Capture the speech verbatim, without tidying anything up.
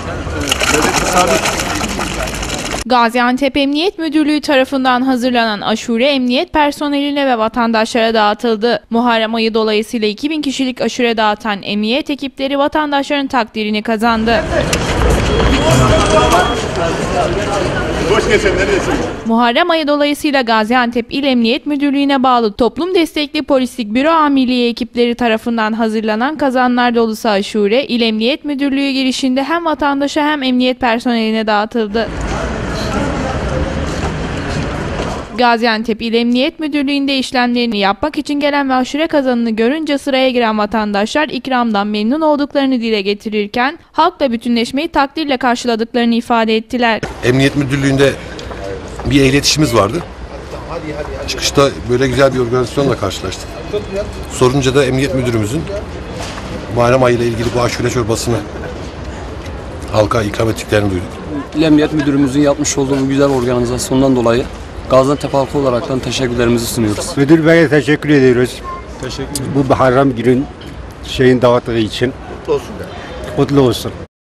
Gaziantep Emniyet Müdürlüğü tarafından hazırlanan aşure emniyet personeline ve vatandaşlara dağıtıldı. Muharrem ayı dolayısıyla iki bin kişilik aşure dağıtan emniyet ekipleri vatandaşların takdirini kazandı. Muharrem ayı dolayısıyla Gaziantep İl Emniyet Müdürlüğü'ne bağlı Toplum Destekli Polislik Büro Amirliği ekipleri tarafından hazırlanan kazanlar dolusu aşure, İl Emniyet Müdürlüğü girişinde hem vatandaşa hem emniyet personeline dağıtıldı. Gaziantep İl Emniyet Müdürlüğü'nde işlemlerini yapmak için gelen ve aşure kazanını görünce sıraya giren vatandaşlar ikramdan memnun olduklarını dile getirirken halkla bütünleşmeyi takdirle karşıladıklarını ifade ettiler. Emniyet Müdürlüğü'nde bir iletişimimiz vardı. Çıkışta böyle güzel bir organizasyonla karşılaştık. Sorunca da Emniyet Müdürümüzün Muharrem ayı ile ilgili bu aşure çorbasını halka ikram ettiklerini duyduk. İl Emniyet Müdürümüzün yapmış olduğu bu güzel organizasyondan dolayı Gaziantep halkı olaraktan teşekkürlerimizi sunuyoruz. Müdür Bey'e teşekkür ediyoruz. Teşekkür ederim. Bu Muharrem günün şeyin dağıttığı için. Kutlu olsun. Kutlu olsun.